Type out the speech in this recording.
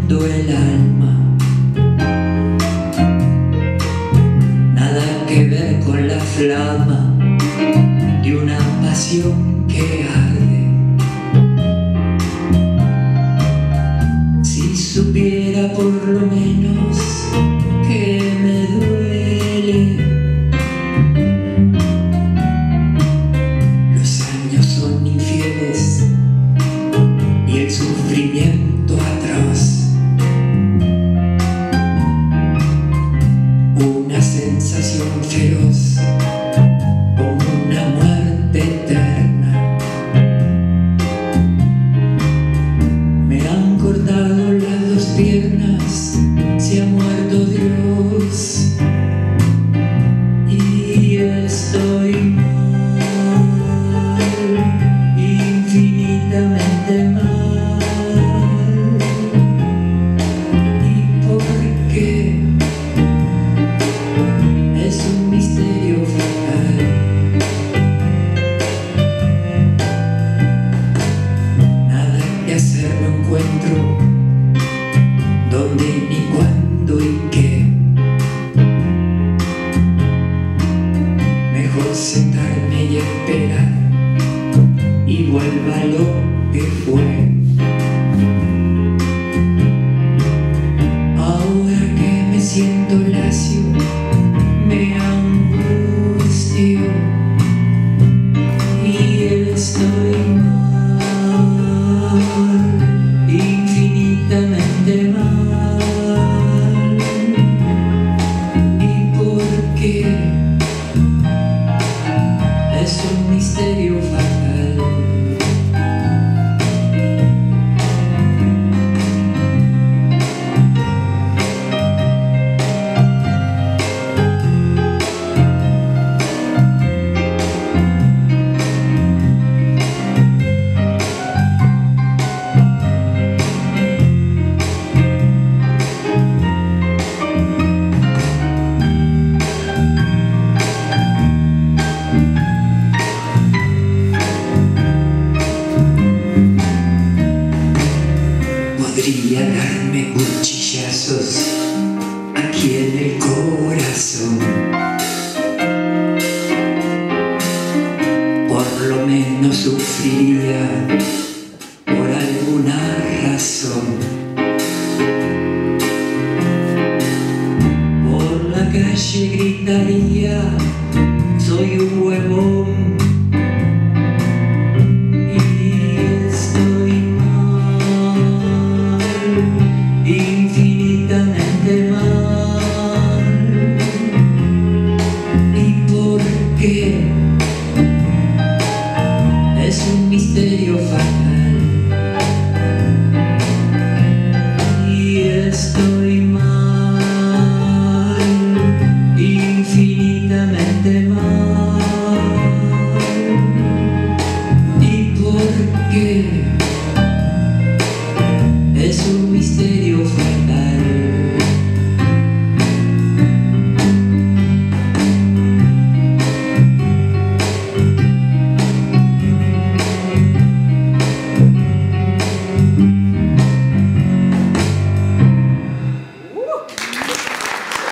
quemando el alma. Nada que ver con la flama de una pasión que arde. Si supiera por lo menos que me duele. Los años son infieles y el sufrimiento atroz. Una sensación feroz como una muerte eterna. Me han cortado las dos piernas, se ha muerto Dios y estoy mal, infinitamente mal. ¿Y por qué? Es un misterio fatal. Nada que hacer no encuentro, dónde ni cuándo y qué. Mejor sentarme y esperar y vuelva lo que fue. Ahora que me siento lacio, me angustio y estoy mal, infinitamente mal. ¿Y por qué? Es un misterio fatal. Podría darme cuchillazos aquí en el corazón.